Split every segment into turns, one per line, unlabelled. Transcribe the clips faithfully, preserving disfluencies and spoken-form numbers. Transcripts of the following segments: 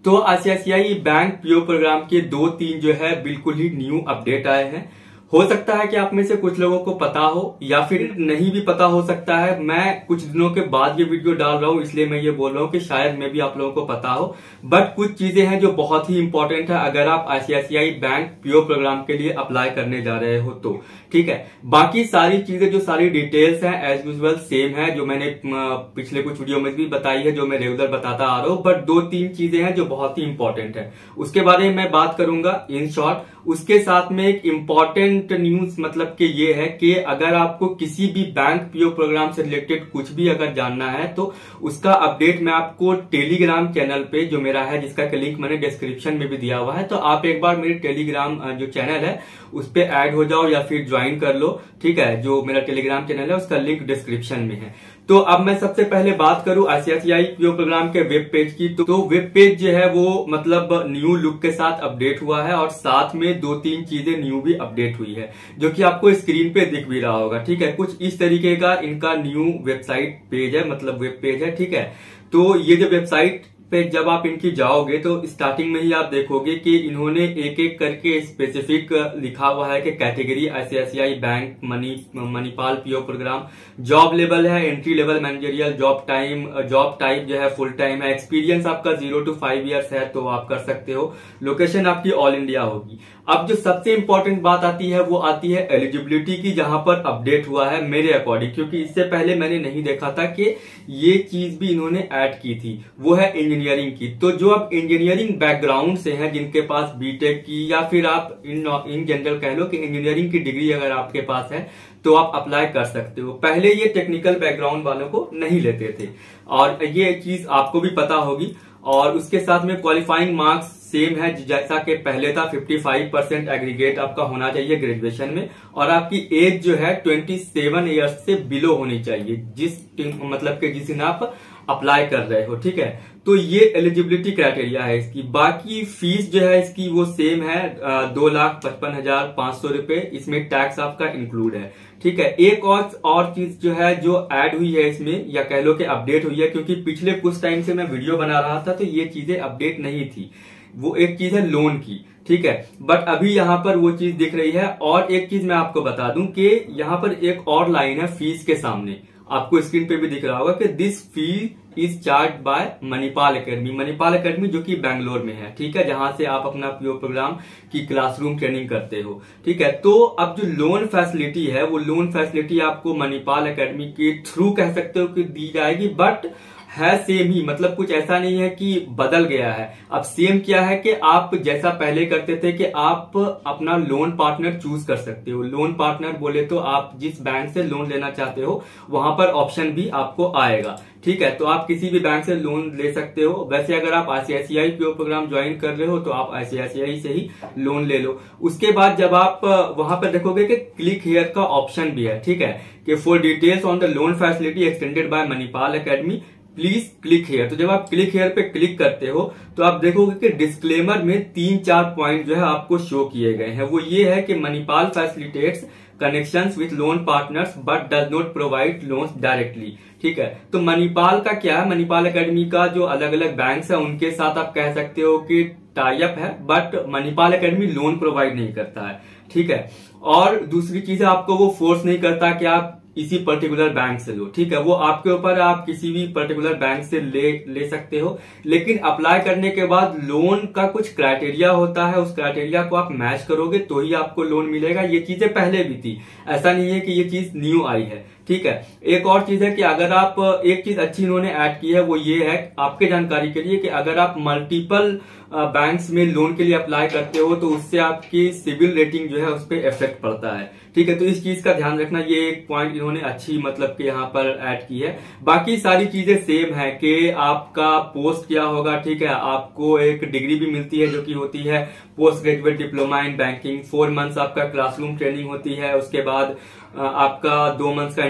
तो ICICI bank PO program के दो तीन जो है बिल्कुल ही न्यू अपडेट आए हैं। हो सकता है कि आप में से कुछ लोगों को पता हो या फिर नहीं भी पता हो सकता है। मैं कुछ दिनों के बाद ये वीडियो डाल रहा हूं, इसलिए मैं ये बोल रहा हूं कि शायद में भी आप लोगों को पता हो। बट कुछ चीजें हैं जो बहुत ही इंपॉर्टेंट है अगर आप आईसीआईसीआई बैंक पीओ प्रोग्राम के लिए अप्लाई करने जा रहे हो तो। ठीक है, बाकी सारी चीजें जो सारी डिटेल्स हैं एज यूजुअल सेम है जो मैंने पिछले कुछ वीडियो में भी बताई है, जो मैं रेगुलर बताता आ रहा हूं। बट दो तीन चीजें हैं जो बहुत ही इंपॉर्टेंट है, उसके बारे में मैं बात करूंगा इन शॉर्ट। उसके साथ में एक इम्पॉर्टेंट न्यूज मतलब कि ये है कि अगर आपको किसी भी बैंक पीओ प्रोग्राम से रिलेटेड कुछ भी अगर जानना है तो उसका अपडेट मैं आपको टेलीग्राम चैनल पे जो मेरा है, जिसका लिंक मैंने डिस्क्रिप्शन में भी दिया हुआ है, तो आप एक बार मेरे टेलीग्राम जो चैनल है उस पे ऐड हो जाओ या फिर ज्वाइन कर लो। ठीक है, जो मेरा टेलीग्राम चैनल है उसका लिंक डिस्क्रिप्शन में है। तो अब मैं सबसे पहले बात करूं आईसीआईसीआई पीओ प्रोग्राम के वेब पेज की, तो, तो वेब पेज जो है वो मतलब न्यू लुक के साथ अपडेट हुआ है और साथ में दो तीन चीजें न्यू भी अपडेट हुई है जो कि आपको स्क्रीन पे दिख भी रहा होगा। ठीक है, कुछ इस तरीके का इनका न्यू वेबसाइट पेज है, मतलब वेब पेज है। ठीक है, तो ये जो वेबसाइट पे जब आप इनकी जाओगे तो स्टार्टिंग में ही आप देखोगे कि इन्होंने एक एक करके स्पेसिफिक लिखा हुआ है कि category ICICI bank money Manipal PO program, job level है entry level managerial, job time job type जो है फुल टाइम है, एक्सपीरियंस आपका जीरो टू फाइव ईयर्स है तो आप कर सकते हो, लोकेशन आपकी ऑल इंडिया होगी। अब जो सबसे इंपॉर्टेंट बात आती है वो आती है एलिजिबिलिटी की, जहां पर अपडेट हुआ है मेरे अकॉर्डिंग, क्योंकि इससे पहले मैंने नहीं देखा था कि ये चीज भी इन्होंने ऐड की थी, वो है इंजीनियरिंग की। तो जो आप इंजीनियरिंग बैकग्राउंड से हैं, जिनके पास बीटेक की या फिर आप इन इन जनरल कह लो कि इंजीनियरिंग की डिग्री अगर आपके पास है तो आप अप्लाई कर सकते हो। पहले ये टेक्निकल बैकग्राउंड वालों को नहीं लेते थे और ये चीज आपको भी पता होगी। और उसके साथ में क्वालिफाइंग मार्क्स सेम है जैसा कि पहले था, पचपन परसेंट एग्रीगेट आपका होना चाहिए ग्रेजुएशन में और आपकी एज जो है सत्ताईस इयर्स से बिलो होनी चाहिए जिस मतलब के जिस दिन आप अप्लाई कर रहे हो। ठीक है, तो ये एलिजिबिलिटी क्राइटेरिया है इसकी। बाकी फीस जो है इसकी वो सेम है, दो लाख पचपन हजार पांच सौ रुपए, इसमें टैक्स आपका इंक्लूड है। ठीक है, एक और और चीज जो है जो ऐड हुई है इसमें, या कह लो कि अपडेट हुई है, क्योंकि पिछले कुछ टाइम से मैं वीडियो बना रहा था तो ये चीजें अपडेट नहीं थी। वो एक चीज है लोन की, ठीक है, बट अभी यहाँ पर वो चीज दिख रही है। और एक चीज मैं आपको बता दूं कि यहाँ पर एक और लाइन है फीस के सामने, आपको स्क्रीन पे भी दिख रहा होगा कि this fee is charge by Manipal academy, Manipal academy जो कि बैंगलोर में है। ठीक है, जहां से आप अपना पीओ प्रोग्राम की क्लासरूम ट्रेनिंग करते हो। ठीक है, तो अब जो लोन फैसिलिटी है वो लोन फैसिलिटी आपको मणिपाल एकेडमी के थ्रू कह सकते हो कि दी जाएगी, बट है सेम ही, मतलब कुछ ऐसा नहीं है कि बदल गया है। अब सेम क्या है कि आप जैसा पहले करते थे कि आप अपना लोन पार्टनर चूज कर सकते हो। लोन पार्टनर बोले तो आप जिस बैंक से लोन लेना चाहते हो वहां पर ऑप्शन भी आपको आएगा। ठीक है, तो आप किसी भी बैंक से लोन ले सकते हो। वैसे अगर आप आईसीआईसीआई पीओ प्रोग्राम ज्वाइन कर रहे हो तो आप आईसीआईसीआई से ही लोन ले लो। उसके बाद जब आप वहां पर देखोगे कि क्लिक हियर का ऑप्शन भी है। ठीक है, कि for details on the loan facility extended by Manipal academy please click here. तो जब आप क्लिक हियर पे क्लिक करते हो तो आप देखोगे कि डिस्क्लेमर में तीन चार पॉइंट जो है आपको शो किए गए हैं। वो ये है कि Manipal facilitates connections with loan partners but does not provide loans directly. ठीक है, तो मणिपाल का क्या है, मणिपाल एकेडमी का जो अलग अलग बैंक्स है उनके साथ आप कह सकते हो कि टाई अप है, but Manipal academy loan provide नहीं करता है। ठीक है, और दूसरी चीज है आपको वो फोर्स नहीं करता कि आप इसी पर्टिकुलर बैंक से लो। ठीक है, वो आपके ऊपर, आप किसी भी पर्टिकुलर बैंक से ले ले सकते हो, लेकिन अप्लाई करने के बाद लोन का कुछ क्राइटेरिया होता है, उस क्राइटेरिया को आप मैच करोगे तो ही आपको लोन मिलेगा। ये चीजें पहले भी थी, ऐसा नहीं है कि ये चीज न्यू आई है। ठीक है, एक और चीज है कि अगर आप, एक चीज अच्छी इन्होंने ऐड की है वो ये है आपके जानकारी के लिए कि अगर आप मल्टीपल बैंक्स में लोन के लिए अप्लाई करते हो तो उससे आपकी सिविल रेटिंग जो है उस पर इफेक्ट पड़ता है। ठीक है, तो इस चीज का ध्यान रखना, ये एक पॉइंट इन्होंने अच्छी मतलब कि यहाँ पर ऐड की है। बाकी सारी चीजें सेम है कि आपका पोस्ट क्या होगा। ठीक है, आपको एक डिग्री भी मिलती है जो कि होती है post graduate diploma in banking, four months आपका क्लासरूम ट्रेनिंग होती है, उसके बाद आपका दो मंथ्स का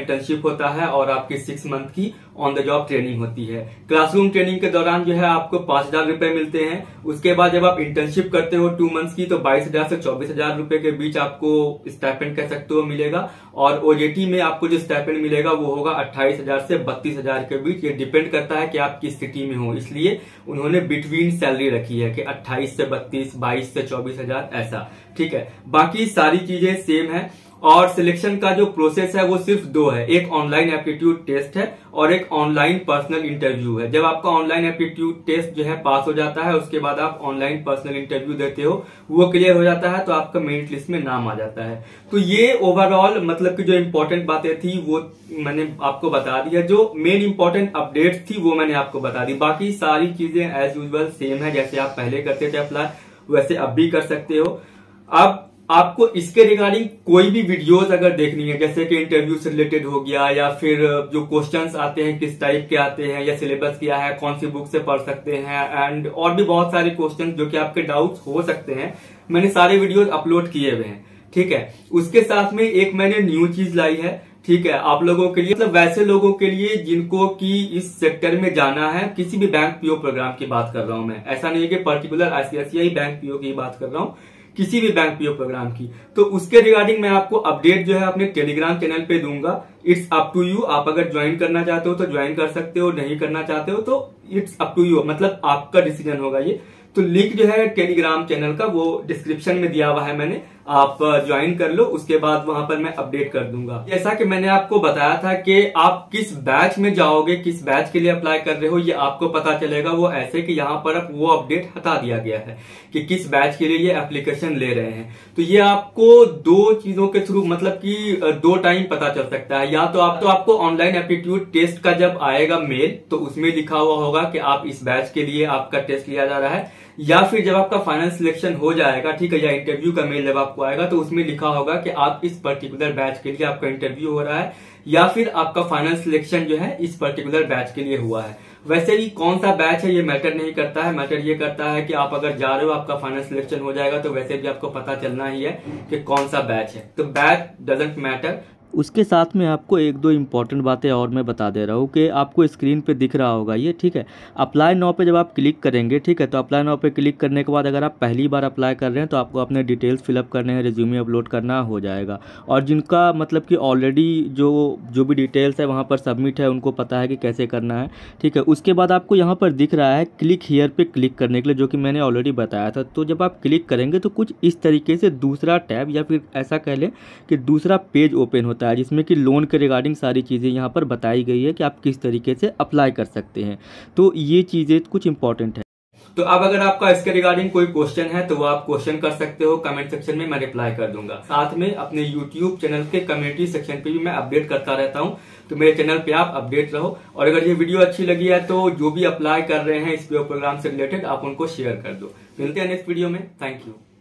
इंटर्नशिप होता है और आपकी सिक्स मंथ की ऑन द जॉब ट्रेनिंग होती है। क्लासरूम ट्रेनिंग के दौरान जो है आपको पांच हजार रुपए मिलते हैं। उसके बाद जब आप इंटर्नशिप करते हो टू मंथ्स की तो बाईस हजार से चौबीस हजार रुपए के बीच आपको स्टाइपेंड कह सकते हो मिलेगा। और ओजेटी में आपको जो स्टाइपेंड मिलेगा वो होगा अट्ठाईस हजार से बत्तीस हजार के बीच। ये डिपेंड करता है कि आप किस सिटी में हो, इसलिए उन्होंने बिटवीन सैलरी रखी है कि अट्ठाईस से बत्तीस, बाईस से चौबीस हजार ऐसा। ठीक है, बाकी सारी चीजें सेम है। और सिलेक्शन का जो प्रोसेस है वो सिर्फ दो है, एक ऑनलाइन एप्टीट्यूड टेस्ट है और एक ऑनलाइन पर्सनल इंटरव्यू है। जब आपका ऑनलाइन एप्टीट्यूड टेस्ट जो है पास हो जाता है उसके बाद आप ऑनलाइन पर्सनल इंटरव्यू देते हो, वो क्लियर हो जाता है तो आपका मेरिट लिस्ट में नाम आ जाता है। तो ये ओवरऑल मतलब कि जो इंपॉर्टेंट बातें थी वो मैंने आपको बता दिया, जो मेन इंपॉर्टेंट अपडेट्स थी वो मैंने आपको बता दी। बाकी सारी चीजें एज यूजुअल सेम है, जैसे आप पहले करते थे अप्लाई वैसे अब भी कर सकते हो। अब आपको इसके रिगार्डिंग कोई भी वीडियोस अगर देखनी है, जैसे कि इंटरव्यू से रिलेटेड हो गया या फिर जो क्वेश्चंस आते हैं किस टाइप के आते हैं या सिलेबस क्या है, कौन सी बुक से पढ़ सकते हैं एंड और भी बहुत सारे क्वेश्चंस जो कि आपके डाउट्स हो सकते हैं, मैंने सारे वीडियोस अपलोड किए हुए हैं। ठीक है, उसके साथ में एक मैंने न्यू चीज लाई है। ठीक है, आप लोगों के लिए, मतलब वैसे लोगों के लिए जिनको कि इस सेक्टर में जाना है, किसी भी बैंक पीओ प्रोग्राम की बात कर रहा हूं मैं, ऐसा नहीं है कि पर्टिकुलर आईसीआईसीआई बैंक पीओ की बात कर रहा हूं, किसी भी बैंक पीओ प्रोग्राम की। तो उसके रिगार्डिंग मैं आपको अपडेट जो है अपने टेलीग्राम चैनल पे दूंगा। इट्स अप टू यू, आप अगर ज्वाइन करना चाहते हो तो ज्वाइन कर सकते हो, नहीं करना चाहते हो तो इट्स अप टू यू, मतलब आपका डिसीजन होगा ये। तो लिंक जो है टेलीग्राम चैनल का वो डिस्क्रिप्शन में दिया हुआ है मैंने, आप ज्वाइन कर लो, उसके बाद वहां पर मैं अपडेट कर दूंगा। जैसा कि मैंने आपको बताया था कि आप किस बैच में जाओगे, किस बैच के लिए अप्लाई कर रहे हो, ये आपको पता चलेगा वो ऐसे कि यहाँ पर अब वो अपडेट हटा दिया गया है कि किस बैच के लिए ये एप्लीकेशन ले रहे हैं। तो ये आपको दो चीजों के थ्रू, मतलब कि दो टाइम पता चल सकता है। या तो आप तो आपको ऑनलाइन एप्टीट्यूड टेस्ट का जब आएगा मेल तो उसमें लिखा हुआ होगा कि आप इस बैच के लिए आपका टेस्ट लिया जा रहा है, या फिर जब आपका फाइनल सिलेक्शन हो जाएगा, ठीक है, या इंटरव्यू का मेल जब आपको आएगा तो उसमें लिखा होगा कि आप इस पर्टिकुलर बैच के लिए आपका इंटरव्यू हो रहा है या फिर आपका फाइनल सिलेक्शन जो है इस पर्टिकुलर बैच के लिए हुआ है। वैसे भी कौन सा बैच है ये मैटर नहीं करता है, मैटर ये करता है कि आप अगर जा रहे हो, आपका फाइनल सिलेक्शन हो जाएगा तो वैसे भी आपको पता चलना ही है कि कौन सा बैच है। तो बैच डजंट मैटर।
उसके साथ में आपको एक दो इम्पॉर्टेंट बातें और मैं बता दे रहा हूँ कि आपको स्क्रीन पे दिख रहा होगा ये, ठीक है। अप्लाई नाउ पे जब आप क्लिक करेंगे, ठीक है, तो अप्लाई नाउ पे क्लिक करने के बाद अगर आप पहली बार अप्लाई कर रहे हैं तो आपको अपने डिटेल्स फिलअप करने हैं, रिज्यूमे अपलोड करना हो जाएगा। और जिनका मतलब कि ऑलरेडी जो जो भी डिटेल्स है वहाँ पर सबमिट है उनको पता है कि कैसे करना है, ठीक है। उसके बाद आपको यहाँ पर दिख रहा है क्लिक हियर पे क्लिक करने के लिए, जो कि मैंने ऑलरेडी बताया था। तो जब आप क्लिक करेंगे तो कुछ इस तरीके से दूसरा टैब या फिर ऐसा कह लें कि दूसरा पेज ओपन होता है जिसमें कि लोन के रिगार्डिंग सारी चीज़ें यहाँ पर बताई गई है कि आप किस तरीके से अप्लाई कर सकते हैं। तो ये चीज़ें कुछ इंपॉर्टेंट है।
तो अब अगर आपका इसके रिगार्डिंग कोई क्वेश्चन है तो वो आप क्वेश्चन कर सकते हो कमेंट सेक्शन में, मैं रिप्लाई कर दूंगा। साथ में अपने यूट्यूब चैनल के कम्युनिटी सेक्शन पे भी मैं अपडेट करता रहता हूँ, तो मेरे चैनल पे आप अपडेट रहो। और अगर ये वीडियो अच्छी लगी है तो जो भी अप्लाई कर रहे हैं इस प्रोग्राम से रिलेटेड आप उनको शेयर कर दो। मिलते हैं नेक्स्ट वीडियो में, थैंक यू।